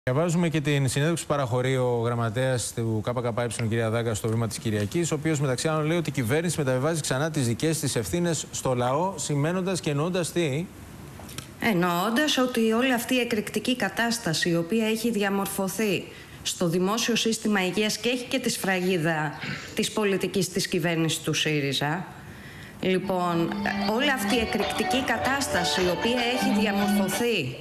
Διαβάζουμε και την συνέντευξη που παραχωρεί ο γραμματέας του ΚΚΕ, κ. Δάγκα, στο βήμα της Κυριακής, ο οποίος μεταξύ άλλων λέει ότι η κυβέρνηση μεταβιβάζει ξανά τις δικές της ευθύνες στο λαό, σημαίνοντας και εννοώντας τι? Εννοώντας ότι όλη αυτή η εκρηκτική κατάσταση, η οποία έχει διαμορφωθεί στο δημόσιο σύστημα υγείας και έχει και τη σφραγίδα της πολιτικής της κυβέρνησης του ΣΥΡΙΖΑ. Λοιπόν, όλη αυτή η εκρηκτική κατάσταση, η οποία έχει διαμορφωθεί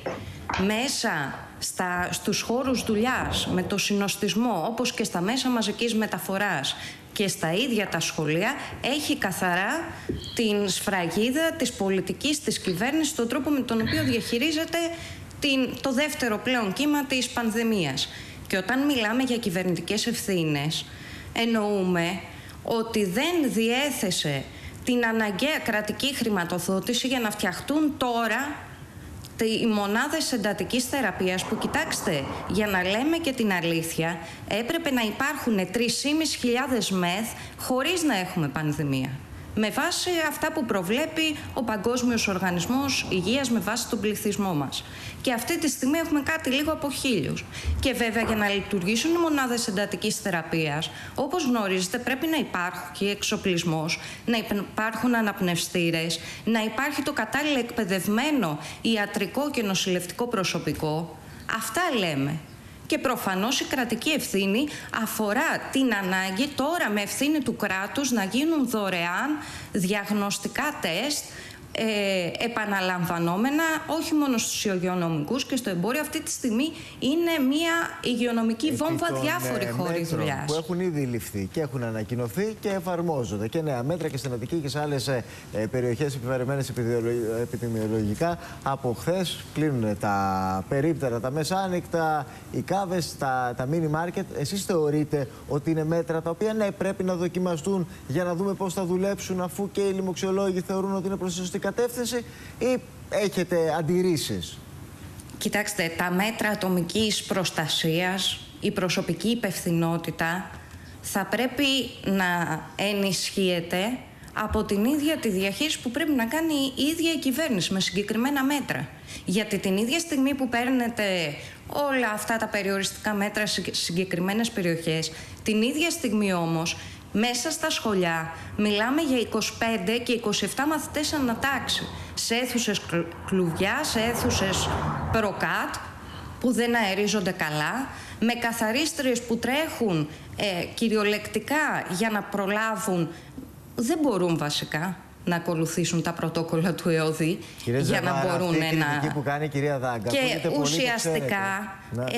μέσα στους χώρους δουλειάς, με το συνοστισμό, όπως και στα μέσα μαζικής μεταφοράς και στα ίδια τα σχολεία, έχει καθαρά την σφραγίδα της πολιτικής της κυβέρνησης, τον τρόπο με τον οποίο διαχειρίζεται το δεύτερο πλέον κύμα της πανδημίας. Και όταν μιλάμε για κυβερνητικές ευθύνες, εννοούμε ότι δεν διέθεσε την αναγκαία κρατική χρηματοδότηση για να φτιαχτούν τώρα οι μονάδες εντατικής θεραπείας που, κοιτάξτε, για να λέμε και την αλήθεια, έπρεπε να υπάρχουν 3.500 ΜΕΘ χωρίς να έχουμε πανδημία. Με βάση αυτά που προβλέπει ο Παγκόσμιος Οργανισμός Υγείας, με βάση τον πληθυσμό μας. Και αυτή τη στιγμή έχουμε κάτι λίγο από 1.000. Και βέβαια, για να λειτουργήσουν οι μονάδες εντατικής θεραπείας, όπως γνωρίζετε, πρέπει να υπάρχει εξοπλισμός, να υπάρχουν αναπνευστήρες, να υπάρχει το κατάλληλο εκπαιδευμένο ιατρικό και νοσηλευτικό προσωπικό. Αυτά λέμε. Και προφανώς η κρατική ευθύνη αφορά την ανάγκη τώρα, με ευθύνη του κράτους, να γίνουν δωρεάν διαγνωστικά τεστ επαναλαμβανόμενα, όχι μόνο στους υγειονομικούς και στο εμπόριο. Αυτή τη στιγμή είναι μια υγειονομική βόμβα διάφοροι χώροι δουλειάς. Που έχουν ήδη ληφθεί και έχουν ανακοινωθεί και εφαρμόζονται. Και νέα μέτρα και στην Αττική και σε άλλες περιοχές επιβαρημένες επιδημιολογικά. Από χθες κλείνουν τα περίπτερα, τα μεσάνυχτα, οι κάβες, τα μίνι μάρκετ. Εσείς θεωρείτε ότι είναι μέτρα τα οποία ναι, πρέπει να δοκιμαστούν για να δούμε πώς θα δουλέψουν, αφού και οι λοιμοξιολόγοι θεωρούν ότι είναι προς τη σωστή κατεύθυνση, ή έχετε αντιρρήσεις? Κοιτάξτε, τα μέτρα ατομικής προστασίας, η προσωπική υπευθυνότητα θα πρέπει να ενισχύεται από την ίδια τη διαχείριση που πρέπει να κάνει η ίδια η κυβέρνηση με συγκεκριμένα μέτρα. Γιατί την ίδια στιγμή που παίρνετε όλα αυτά τα περιοριστικά μέτρα σε συγκεκριμένες περιοχές, την ίδια στιγμή όμως μέσα στα σχολιά μιλάμε για 25 και 27 μαθητές ανατάξει, σε αίθουσες κλουβιά, σε αίθουσες προκάτ που δεν αερίζονται καλά, με καθαρίστριες που τρέχουν κυριολεκτικά για να προλάβουν, δεν μπορούν βασικά να ακολουθήσουν τα πρωτόκολλα του ΕΟΔΗ για να μπορούν να... που κάνει η κυρία Δάγκα, και ουσιαστικά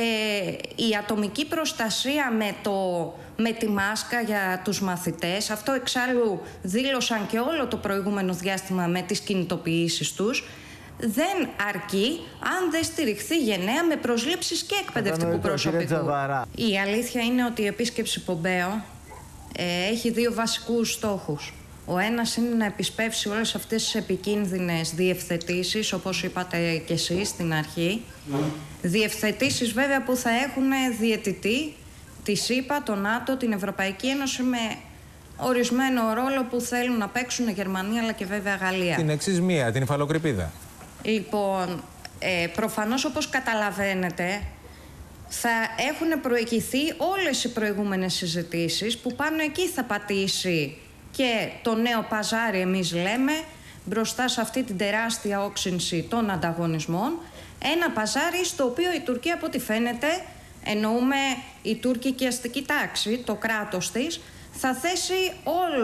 η ατομική προστασία με τη μάσκα για τους μαθητές, αυτό εξάλλου δήλωσαν και όλο το προηγούμενο διάστημα με τις κινητοποιήσεις τους, δεν αρκεί αν δεν στηριχθεί γενναία με προσλήψεις και εκπαιδευτικού προσωπικού. Η αλήθεια είναι ότι η επίσκεψη Πομπέο έχει δύο βασικούς στόχους. Ο ένας είναι να επισπεύσει όλες αυτές τις επικίνδυνες διευθετήσεις, όπως είπατε και εσείς στην αρχή. Διευθετήσεις βέβαια που θα έχουν διαιτητή τη ΣΥΠΑ, τον ΝΑΤΟ, την Ευρωπαϊκή Ένωση, με ορισμένο ρόλο που θέλουν να παίξουν η Γερμανία αλλά και βέβαια Γαλλία. Την εξής μία, την υφαλοκρηπίδα. Λοιπόν, προφανώς, όπως καταλαβαίνετε, θα έχουν προηγηθεί όλες οι προηγούμενες συζητήσεις που πάνω εκεί θα πατήσει και το νέο παζάρι, εμείς λέμε, μπροστά σε αυτή την τεράστια όξυνση των ανταγωνισμών. Ένα παζάρι στο οποίο η Τουρκία, από ό,τι φαίνεται, εννοούμε η τουρκική αστική τάξη, το κράτος της, θα θέσει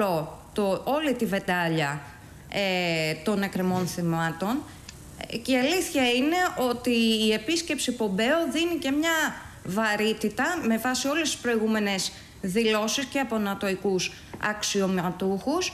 όλη τη βεντάλια των εκκρεμών θυμάτων. Και η αλήθεια είναι ότι η επίσκεψη Πομπέο δίνει και μια βαρύτητα με βάση όλες τις προηγούμενες δηλώσεις και από νατοικούς αξιωματούχους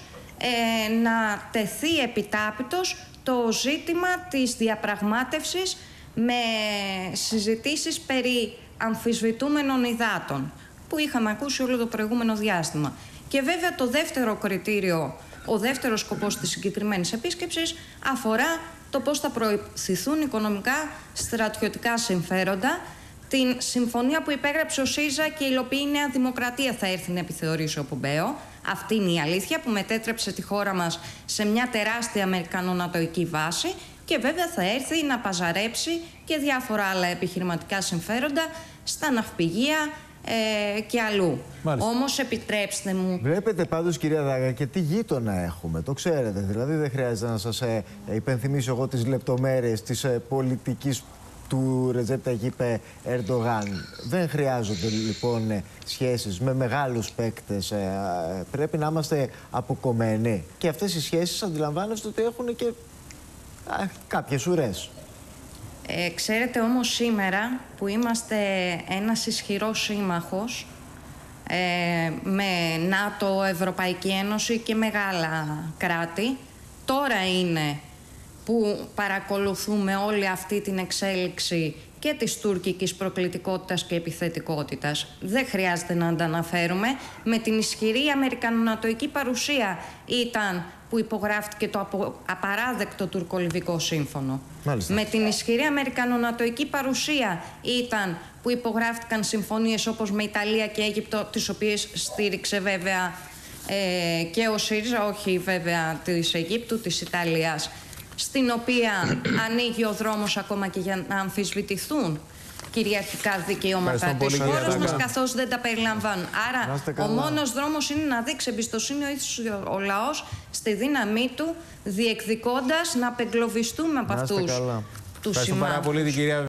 να τεθεί επιτάπητος το ζήτημα της διαπραγμάτευσης με συζητήσεις περί αμφισβητούμενων υδάτων που είχαμε ακούσει όλο το προηγούμενο διάστημα. Και βέβαια το δεύτερο κριτήριο, ο δεύτερος σκοπός της συγκεκριμένης επίσκεψης αφορά το πώς θα προωθηθούν οικονομικά στρατιωτικά συμφέροντα. Την συμφωνία που υπέγραψε ο ΣΥΡΙΖΑ και υλοποιεί η Νέα Δημοκρατία θα έρθει να επιθεωρήσει ο Πομπέο. Αυτή είναι η αλήθεια που μετέτρεψε τη χώρα μας σε μια τεράστια αμερικανο-νατοϊκή βάση, και βέβαια θα έρθει να παζαρέψει και διάφορα άλλα επιχειρηματικά συμφέροντα στα ναυπηγεία και αλλού. Μάλιστα. Όμως επιτρέψτε μου... Βλέπετε πάντως, κυρία Δάγκα, και τι γείτονα έχουμε, το ξέρετε. Δηλαδή δεν χρειάζεται να σας υπενθυμίσω εγώ τις λεπτομέρειες της πολιτικής του Ρετζέπ Ταγιπ Ερντογάν. Δεν χρειάζονται λοιπόν σχέσεις με μεγάλους παίκτες. Πρέπει να είμαστε αποκομμένοι. Και αυτές οι σχέσεις αντιλαμβάνεστε ότι έχουν και κάποιες ουρές. Ξέρετε όμως σήμερα που είμαστε ένας ισχυρός σύμμαχος με ΝΑΤΟ, Ευρωπαϊκή Ένωση και μεγάλα κράτη, τώρα είναι που παρακολουθούμε όλη αυτή την εξέλιξη και της τουρκικής προκλητικότητας και επιθετικότητας. Δεν χρειάζεται να ανταναφέρουμε. Με την ισχυρή αμερικανονατοϊκή παρουσία ήταν που υπογράφτηκε το απαράδεκτο τουρκο-λιβικό σύμφωνο. Μάλιστα. Με την ισχυρή αμερικανονατοϊκή παρουσία ήταν που υπογράφτηκαν συμφωνίες όπως με Ιταλία και Αίγυπτο, τις οποίες στήριξε βέβαια και ο ΣΥΡΙΖΑ, όχι βέβαια της Αιγύπτου, της Ιταλίας, στην οποία ανοίγει ο δρόμος ακόμα και για να αμφισβητηθούν κυριαρχικά δικαιώματα της χώρας μας, καθώς δεν τα περιλαμβάνουν. Άρα ο μόνος δρόμος είναι να δείξει εμπιστοσύνη ο λαός στη δύναμή του, διεκδικώντας να απεγκλωβιστούμε από αυτούς τους συμμάχους. Ευχαριστώ πάρα πολύ την κυρία